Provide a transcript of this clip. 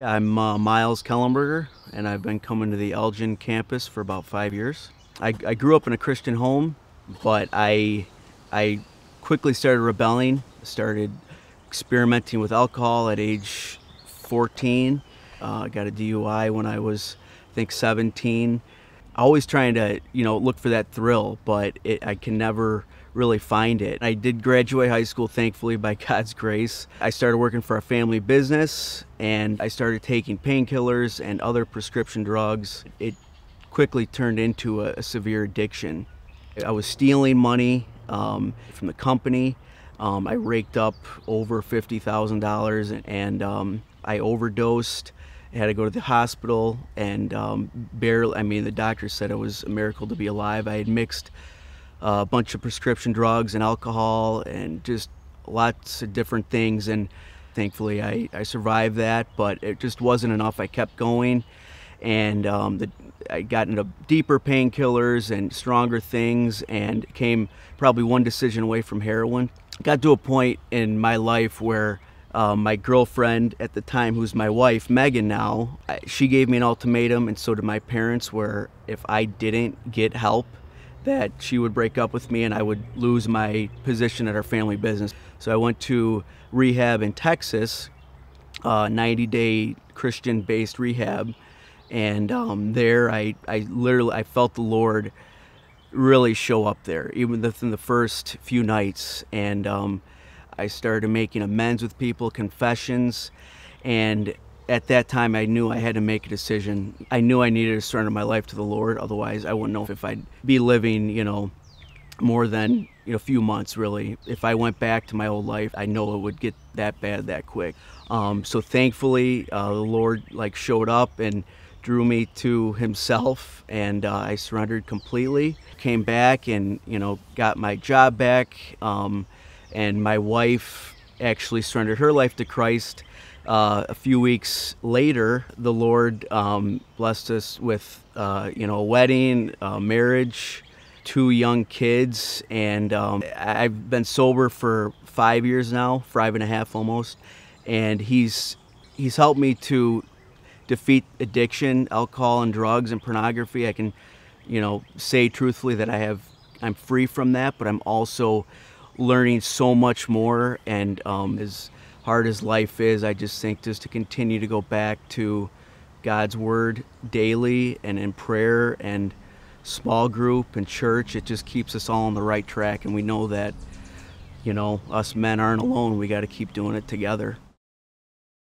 I'm Miles Kellenberger, and I've been coming to the Elgin campus for about 5 years. I grew up in a Christian home, but I quickly started rebelling, started experimenting with alcohol at age 14. I got a DUI when I was, I think, 17. Always trying to, look for that thrill, but I can never really find it. I did graduate high school, thankfully, by God's grace. I started working for a family business, and I started taking painkillers and other prescription drugs. It quickly turned into a severe addiction. I was stealing money from the company. I raked up over $50,000, and I overdosed. I had to go to the hospital, and the doctor said it was a miracle to be alive. I had mixed a bunch of prescription drugs and alcohol and just lots of different things, and thankfully I survived that, but it just wasn't enough. I kept going, and I got into deeper painkillers and stronger things, and came probably one decision away from heroin. Got to a point in my life where my girlfriend at the time, who's my wife, Megan now, she gave me an ultimatum, and so did my parents, where if I didn't get help, that she would break up with me and I would lose my position at our family business. So I went to rehab in Texas, 90-day Christian-based rehab, and there I felt the Lord really show up there, even within the first few nights, and I started making amends with people, confessions, and at that time I knew I had to make a decision. I knew I needed to surrender my life to the Lord, otherwise I wouldn't know if I'd be living, more than a few months really. If I went back to my old life, I know it would get that bad that quick. So thankfully the Lord showed up and drew me to himself, and I surrendered completely. Came back and got my job back, and my wife actually surrendered her life to Christ. A few weeks later, the Lord blessed us with a wedding, marriage, 2 young kids, and I've been sober for 5 years now, 5.5 almost, and he's helped me to defeat addiction, alcohol and drugs and pornography. I can say truthfully that I'm free from that, but I'm also learning so much more, and as hard as life is, I just think just to continue to go back to God's Word daily and in prayer and small group and church, it just keeps us all on the right track, and we know that us men aren't alone. We got to keep doing it together.